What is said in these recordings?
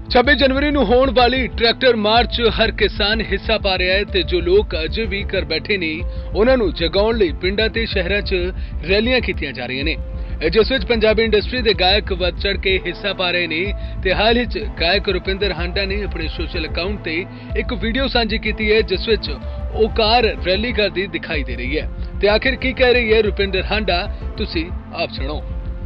26 जनवरी ਨੂੰ ਹੋਣ ਵਾਲੀ ਟਰੈਕਟਰ ਮਾਰਚ ਹਰ ਕਿਸਾਨ ਹਿੱਸਾ ਪਾ ਰਿਹਾ ਹੈ ਤੇ ਜੋ ਲੋਕ ਅਜੇ ਵੀ ਘਰ ਬੈਠੇ ਨੇ ਉਹਨਾਂ ਨੂੰ ਜਗਾਉਣ ਲਈ ਪਿੰਡਾਂ ਤੇ ਸ਼ਹਿਰਾਂ 'ਚ ਰੈਲੀਆਂ ਕੀਤੀਆਂ ਜਾ ਰਹੀਆਂ ਨੇ ਜਿਸ ਵਿੱਚ ਪੰਜਾਬੀ ਇੰਡਸਟਰੀ ਦੇ ਗਾਇਕ ਵੱਧ ਚੜ ਕੇ ਹਿੱਸਾ ਪਾ ਰਹੇ ਨੇ ਤੇ ਹਾਲ ਹੀ 'ਚ ਗਾਇਕ ਰੁਪਿੰਦਰ ਹਾਂਡਾ ਨੇ ਆਪਣੇ ਸੋਸ਼ਲ ਅਕਾਊਂਟ ਤੇ ਇੱਕ ਵੀਡੀਓ ਸਾਂਝੀ ਕੀਤੀ ਹੈ ਜਿਸ ਵਿੱਚ ਉਹ ਕਾਰ ਰੈਲੀ ਕਰਦੀ ਦਿਖਾਈ ਦੇ ਰਹੀ ਹੈ ਤੇ ਆਖਿਰ ਕੀ ਕਹਿ ਰਹੀ ਹੈ ਰੁਪਿੰਦਰ ਹਾਂਡਾ ਤੁਸੀਂ ਆਪ ਸੁਣੋ।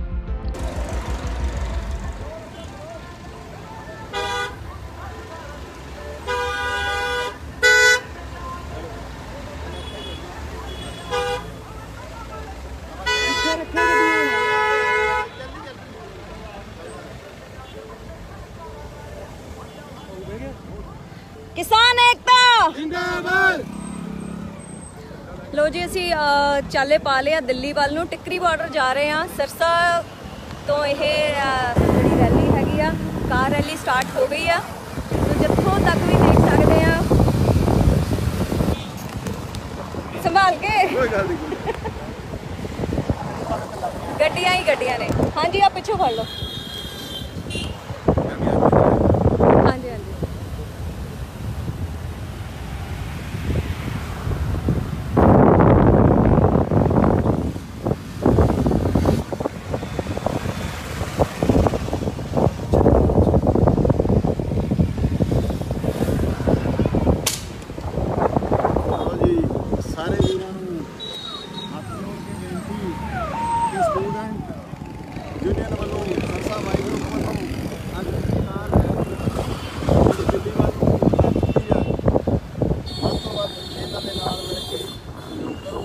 किसान एकता जिंदाबाद। लो जी असी चाले पा लिया दिल्ली वाल नूं टिकरी बॉर्डर जा रहे हैं। सरसा तो यह जी रैली हैगी आ कार रैली स्टार्ट हो गई है तो जिथों तक भी देख सकते हैं संभाल के गड्डियां ही गड्डियां ने। हाँ जी आप पिछों फड़ लो। हाँ जी हाँ जी यूनियन वालों सरसा बाई ग्रुप वालों आज सरकार दिल्ली वालों ਇਹਨਾਂ ਦੇ ਨਾਲ ਮਿਲ ਕੇ ਕਰੋ।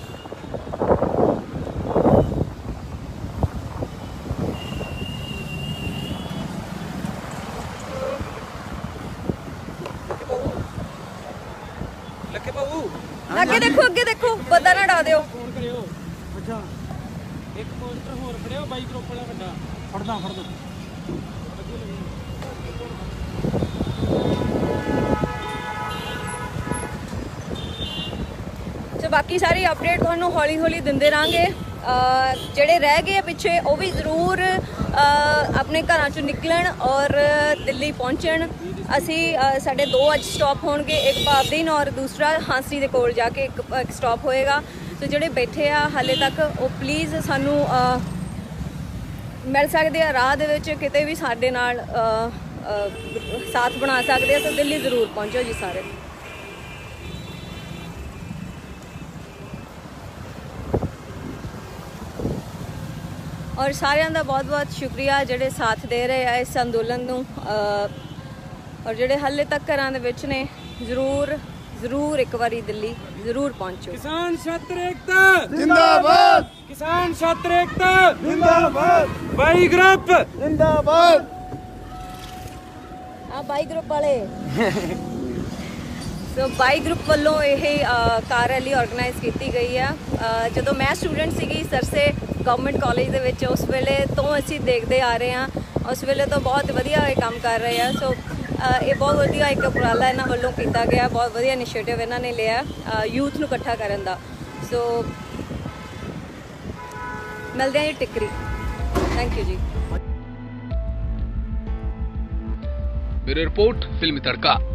अगे देखो पता ना डा दियो। अच्छा एक पोस्टर होर खड़ियो बाई ग्रुप वाला वड्डा फड़दा तो बाकी सारी अपडेट तुहानू हौली हौली दिंदे रहांगे। ਜਿਹੜੇ ਰਹਿ ਗਏ ਪਿੱਛੇ ਉਹ ਵੀ ਜ਼ਰੂਰ ਆਪਣੇ ਘਰਾਂ ਚੋਂ ਨਿਕਲਣ ਔਰ ਦਿੱਲੀ ਪਹੁੰਚਣ। ਅਸੀਂ ਸਾਡੇ ਦੋ ਅੱਜ ਸਟਾਪ ਹੋਣਗੇ, ਇੱਕ ਭਾਵਦੀਨ ਔਰ ਦੂਸਰਾ ਹਾਂਸੀ ਦੇ ਕੋਲ ਜਾ ਕੇ ਇੱਕ ਸਟਾਪ ਹੋਏਗਾ। तो ਜਿਹੜੇ ਬੈਠੇ ਆ ਹਾਲੇ ਤੱਕ ਉਹ ਪਲੀਜ਼ ਸਾਨੂੰ ਮਿਲ ਸਕਦੇ ਆ ਰਾਹ ਦੇ ਵਿੱਚ ਕਿਤੇ ਵੀ ਸਾਡੇ ਨਾਲ ਸਾਥ ਬਣਾ ਸਕਦੇ ਆ ਤਾਂ ਦਿੱਲੀ ਜ਼ਰੂਰ ਪਹੁੰਚੋ ਜੀ ਸਾਰੇ। और सारिਆਂ ਦਾ बहुत बहुत शुक्रिया ਜਿਹੜੇ साथ दे रहे हैं इस अंदोलन ਨੂੰ और ਜਿਹੜੇ ਹਾਲੇ तक ਘਰਾਂ ਦੇ ਵਿੱਚ ਨੇ ਜ਼ਰੂਰ ਇੱਕ ਵਾਰੀ ਦਿੱਲੀ ਜ਼ਰੂਰ ਪਹੁੰਚੋ। किसान छात्र एकता जिंदाबाद, किसान छात्र एकता जिंदाबाद, बाई ग्रुप जिंदाबाद। ਆ ਬਾਈ ਗਰੁੱਪ ਵਾਲੇ ਸੋ ਬਾਈ ਗਰੁੱਪ ਵੱਲੋਂ ਇਹ ਕਾਰ ਰੈਲੀ ਆਰਗੇਨਾਈਜ਼ ਕੀਤੀ ਗਈ ਆ। ਜਦੋਂ ਮੈਂ ਸਟੂਡੈਂਟ ਸੀਗੀ ਸਰਸੇ ਗਵਰਨਮੈਂਟ ਕਾਲਜ ਦੇ ਵਿੱਚ ਉਸ ਵੇਲੇ ਤੋਂ ਅਸੀਂ ਦੇਖਦੇ ਆ ਰਹੇ ਹਾਂ, ਉਸ ਵੇਲੇ ਤੋਂ ਬਹੁਤ ਵਧੀਆ ਇਹ ਕੰਮ ਕਰ ਰਹੇ ਆ। ਸੋ ਇਹ ਬਹੁਤ ਵਧੀਆ ਇੱਕ ਉਪਰਾਲਾ ਇਹਨਾਂ ਵੱਲੋਂ ਕੀਤਾ ਗਿਆ, ਬਹੁਤ ਵਧੀਆ ਇਨੀਸ਼ੀਏਟਿਵ ਇਹਨਾਂ ਨੇ ਲਿਆ ਯੂਥ ਨੂੰ ਇਕੱਠਾ ਕਰਨ ਦਾ। ਸੋ ਮਿਲਦੇ ਹਾਂ ਜੀ ਟਿਕਰੀ। ਥੈਂਕ ਯੂ ਜੀ। ब्यूरो रिपोर्ट फिल्मी तड़का।